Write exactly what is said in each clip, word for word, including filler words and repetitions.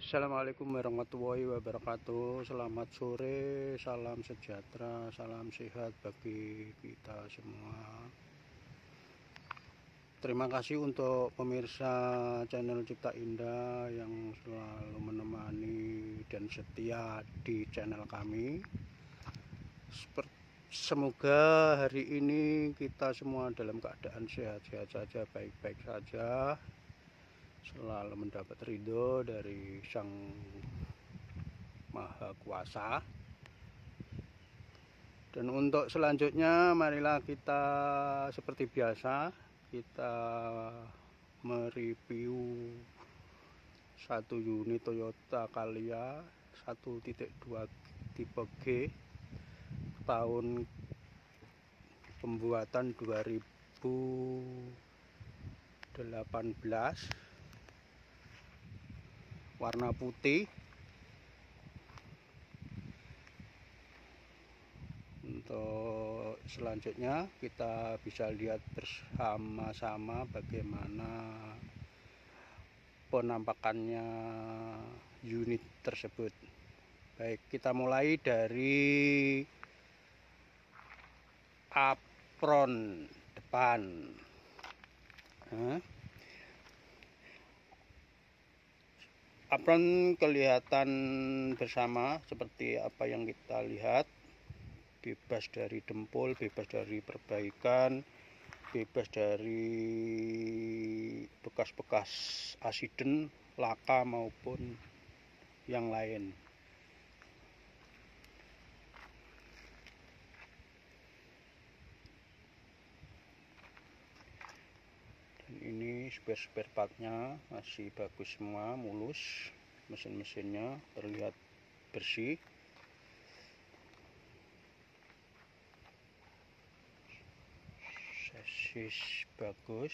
Assalamualaikum warahmatullahi wabarakatuh. Selamat sore, salam sejahtera, salam sehat bagi kita semua. Terima kasih untuk pemirsa channel Cipta Indah yang selalu menemani dan setia di channel kami. Semoga hari ini kita semua dalam keadaan sehat-sehat saja, baik-baik saja, selalu mendapat ridho dari Sang Maha Kuasa. Dan untuk selanjutnya, marilah kita seperti biasa, kita mereview satu unit Toyota Calya satu titik dua tipe G tahun pembuatan dua ribu delapan belas, warna putih. Untuk selanjutnya kita bisa lihat bersama-sama bagaimana penampakannya unit tersebut. Baik, kita mulai dari apron depan. Nah, apron kelihatan bersama seperti apa yang kita lihat, bebas dari dempul, bebas dari perbaikan, bebas dari bekas-bekas asiden, laka maupun yang lain. Dan ini spare-spare partnya masih bagus semua, mulus. Mesin-mesinnya terlihat bersih. Sasis bagus.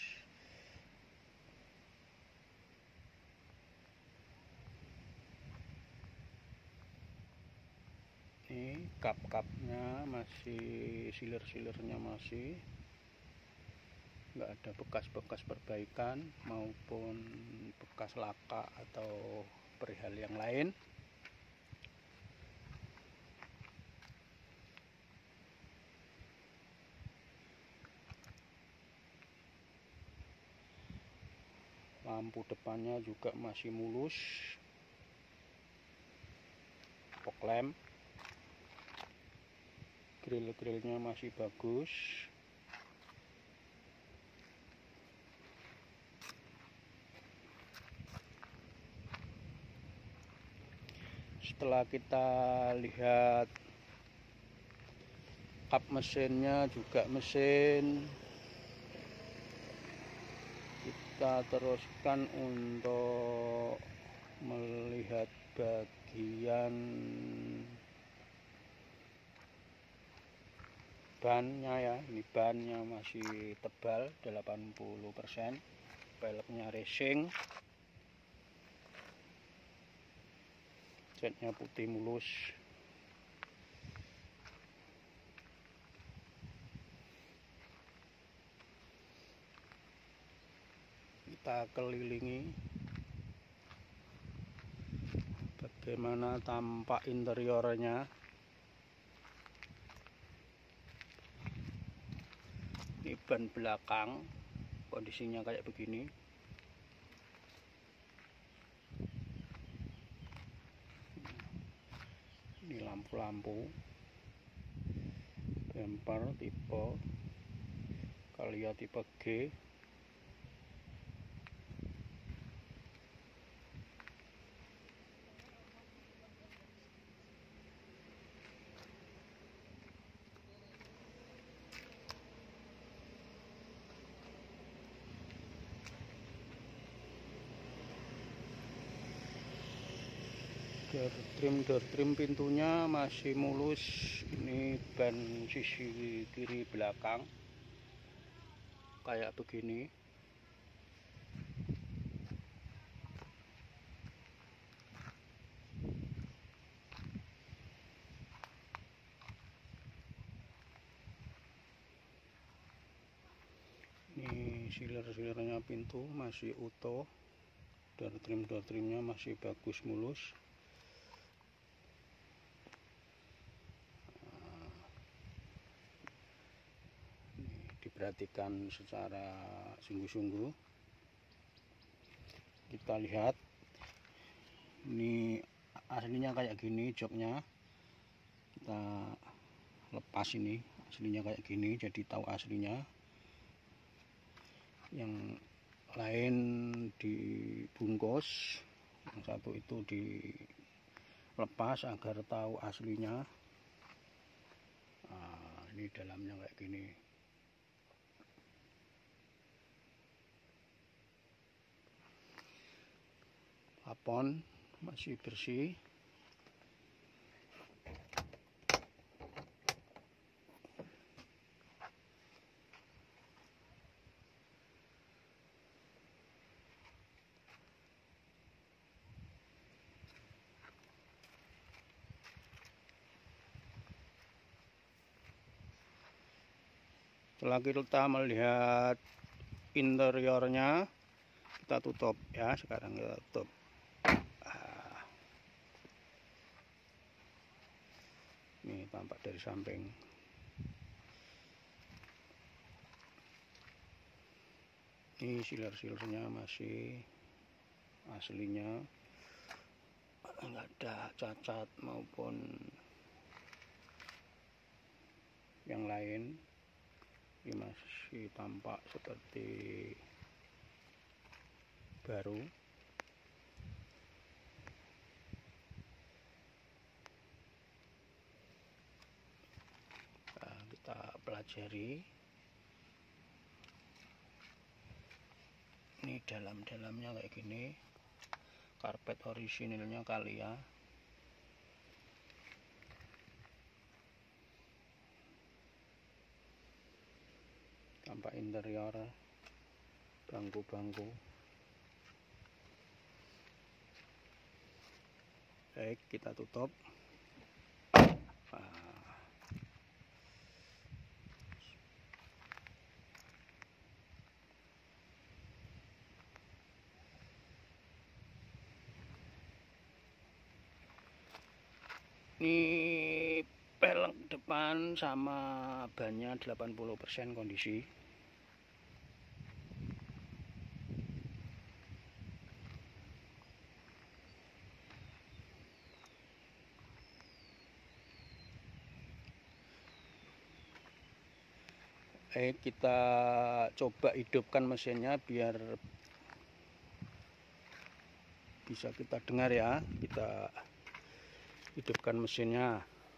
Ini kap-kapnya masih, siler-silernya masih, nggak ada bekas-bekas perbaikan maupun bekas laka atau perihal yang lain. Lampu depannya juga masih mulus. Fog lamp, grill-grillnya masih bagus. Setelah kita lihat kap mesinnya juga mesin, kita teruskan untuk melihat bagian bannya ya. Ini bannya masih tebal delapan puluh persen, peleknya racing, catnya putih mulus. Kita kelilingi bagaimana tampak interiornya. Ini ban belakang kondisinya kayak begini. Ini lampu-lampu, bumper tipe Calya tipe G. Door trim, door trim pintunya masih mulus. Ini ban sisi kiri belakang kayak begini. Ini siler-silernya pintu masih utuh. door trim door trimnya masih bagus mulus. Diperhatikan secara sungguh-sungguh. Kita lihat ini aslinya kayak gini joknya, kita lepas ini aslinya kayak gini, jadi tahu aslinya. Yang lain dibungkus, yang satu itu dilepas agar tahu aslinya. Nah, ini dalamnya kayak gini. Plafon masih bersih. Setelah kita melihat interiornya, kita tutup ya. Sekarang kita tutup. Ini tampak dari samping. Ini siler-silernya masih aslinya, nggak ada cacat maupun yang lain. Ini masih tampak seperti baru. Nah, kita pelajari. Ini dalam-dalamnya kayak gini. Karpet orisinilnya Kalia. Tampak interior bangku-bangku. Baik, kita tutup. Nah. Ini pelek depan sama bannya delapan puluh persen kondisi. Eh, kita coba hidupkan mesinnya biar bisa kita dengar ya. Kita hidupkan mesinnya.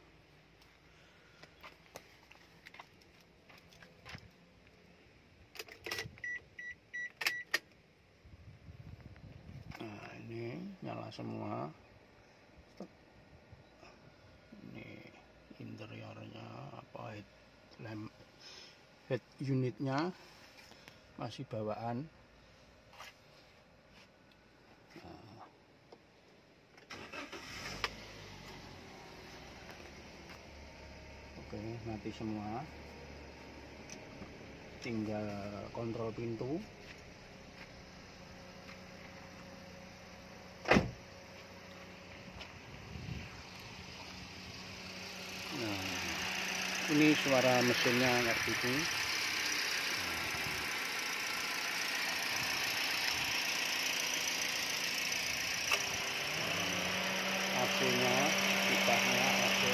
Nah, ini nyala semua. Ini interiornya apa, head lamp, head unitnya masih bawaan. Nah. Oke, mati semua. Tinggal kontrol pintu. Nah, ini suara mesinnya kayak gitu. A C-nya, kipasnya A C.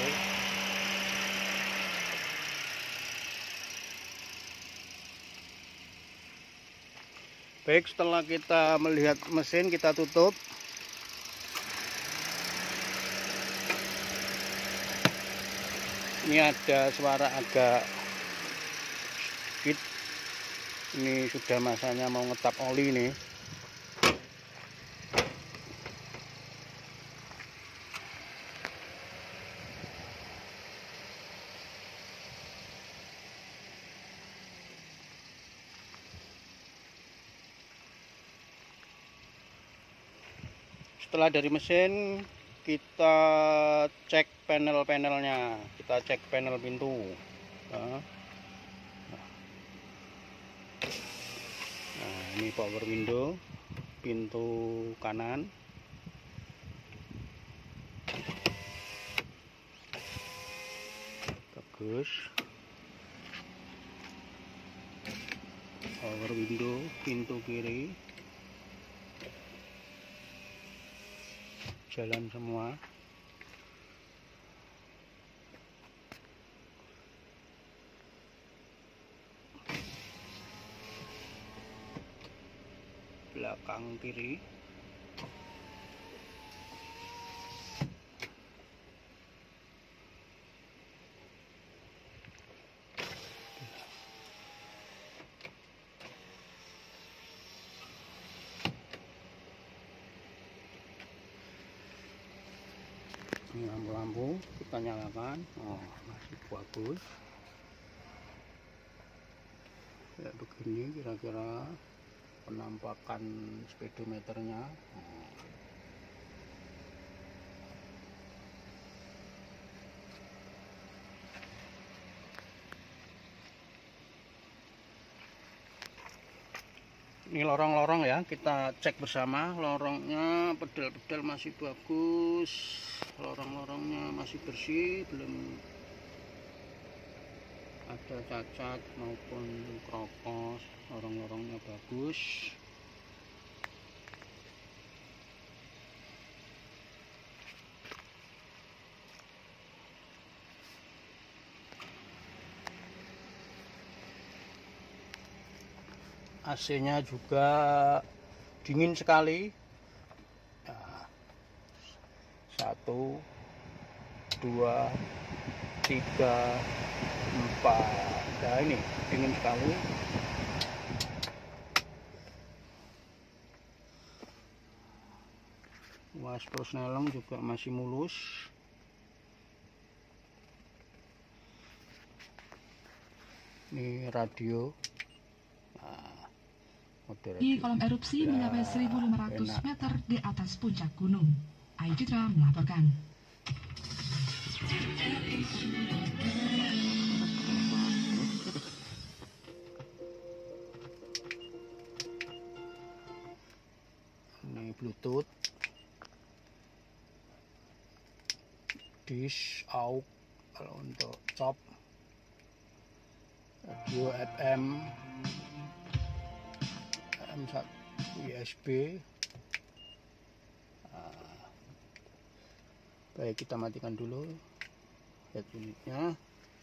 Baik, setelah kita melihat mesin, kita tutup. Ini ada suara agak sedikit. Ini sudah masanya mau ngetap oli nih. Setelah dari mesin, kita cek panel-panelnya, kita cek panel pintu. Nah, nah ini power window. pintu kanan. Bagus. Power window pintu kiri. Jalan semua. Belakang kiri. Ini lampu-lampu kita nyalakan. Oh, masih bagus. Kayak begini kira-kira penampakan speedometernya. Oh. Ini lorong-lorong ya, kita cek bersama. Lorongnya, pedal-pedal masih bagus, lorong-lorongnya masih bersih, belum ada cacat maupun kropos. Lorong-lorongnya bagus. A C-nya juga dingin sekali. Nah, satu, dua, tiga, empat. Nah, ini dingin sekali. Waspro snelong juga masih mulus. Ini radio. Di kolom erupsi ya, mencapai seribu lima ratus enak. meter di atas puncak gunung. Ayu Citra melaporkan. Ini Bluetooth, disk, aux kalau untuk chop, radio F M, U S B. Nah, baik, kita matikan dulu head unitnya.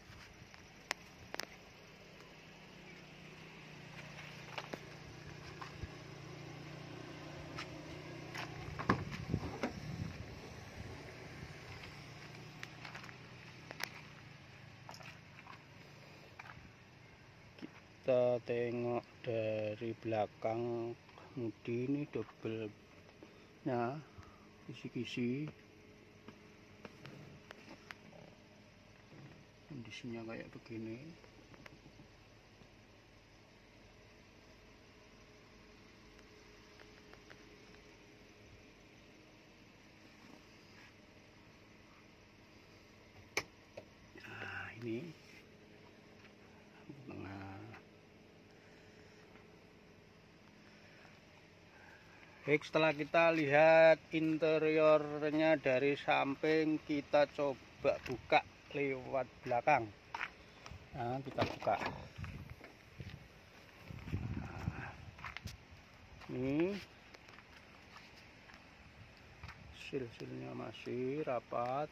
Kita tengok dari belakang kemudi, ini double-nya, kisi-kisi. Kondisinya kayak begini. Nah, ini. Baik, setelah kita lihat interiornya dari samping, kita coba buka lewat belakang. Nah, kita buka. Nah, ini sil-silnya masih rapat.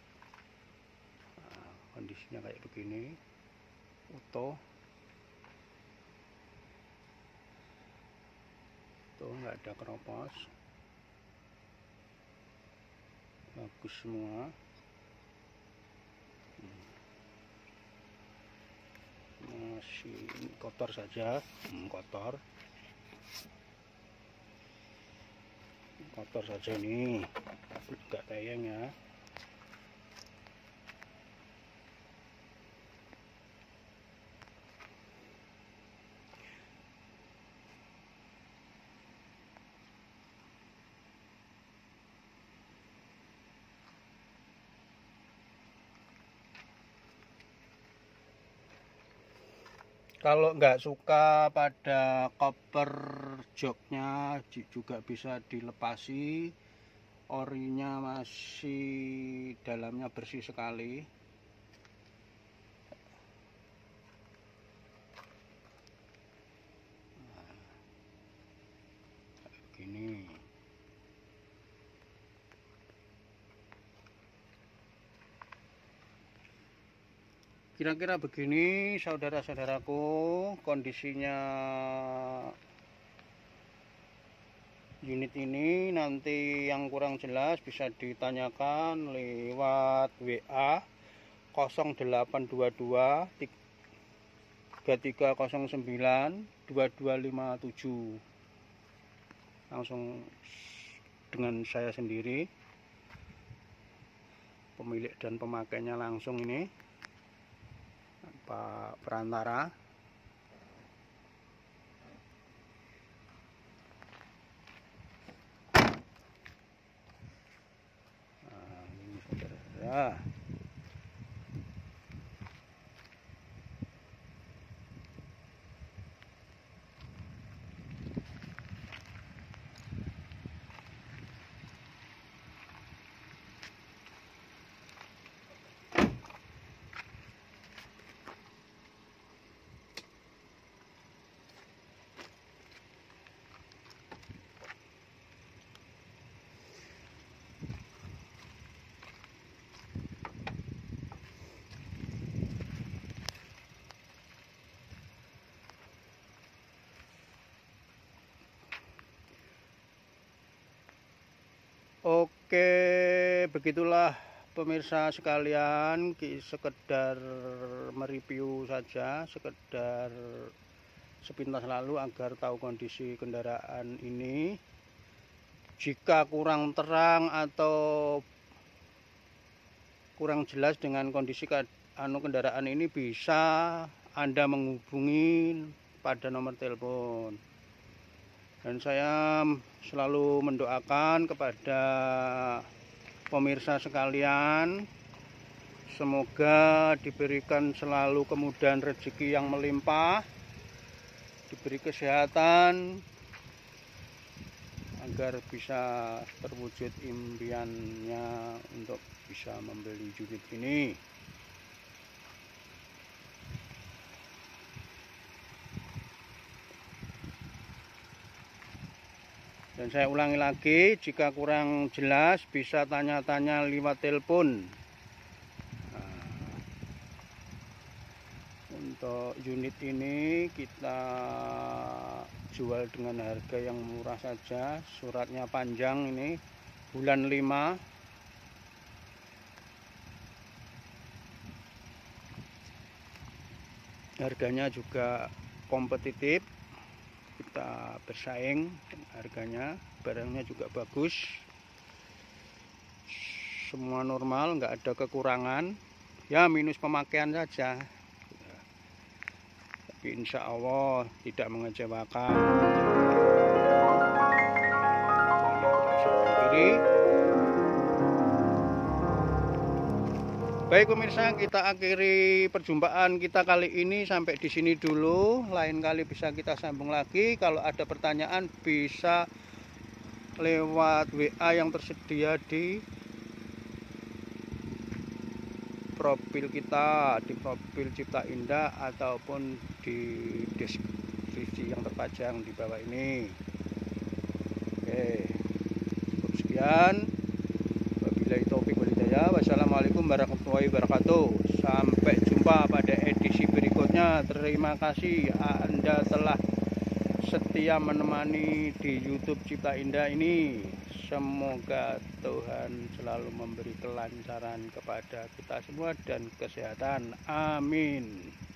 Nah, kondisinya kayak begini, utuh. Tuh, nggak ada keropos, bagus semua. Masih kotor saja, hmm, kotor, kotor saja nih, nggak tayang ya. Kalau nggak suka pada koper joknya juga bisa dilepasi, orinya masih dalamnya bersih sekali. Nah, begini. Kira-kira begini saudara-saudaraku kondisinya unit ini. Nanti yang kurang jelas bisa ditanyakan lewat W A nol delapan dua dua tiga tiga nol sembilan dua dua lima tujuh. Langsung dengan saya sendiri, pemilik dan pemakainya langsung ini, Pak perantara. Nah, ini saudara-saudara. Oke, begitulah pemirsa sekalian, sekedar mereview saja, sekedar sepintas lalu agar tahu kondisi kendaraan ini. Jika kurang terang atau kurang jelas dengan kondisi anu kendaraan ini, bisa Anda menghubungi pada nomor telepon. Dan saya selalu mendoakan kepada pemirsa sekalian, semoga diberikan selalu kemudahan rezeki yang melimpah, diberi kesehatan, agar bisa terwujud impiannya untuk bisa membeli unit ini. Dan saya ulangi lagi, jika kurang jelas bisa tanya-tanya lewat telepon. Nah, untuk unit ini kita jual dengan harga yang murah saja. Suratnya panjang ini, bulan lima. Harganya juga kompetitif. Kita bersaing harganya, barangnya juga bagus, semua normal, nggak ada kekurangan, ya minus pemakaian saja, tapi insya Allah tidak mengecewakan. Baik pemirsa, kita akhiri perjumpaan kita kali ini sampai di sini dulu. Lain kali bisa kita sambung lagi. Kalau ada pertanyaan bisa lewat W A yang tersedia di profil kita, di profil Cipta Indah, ataupun di deskripsi yang terpajang di bawah ini. Oke, cukup sekian. Wabillahi taufiq wal hidayah. Wassalamualaikum warahmatullahi wabarakatuh. Sampai jumpa pada edisi berikutnya. Terima kasih Anda telah setia menemani di YouTube Cipta Indah ini. Semoga Tuhan selalu memberi kelancaran kepada kita semua dan kesehatan. Amin.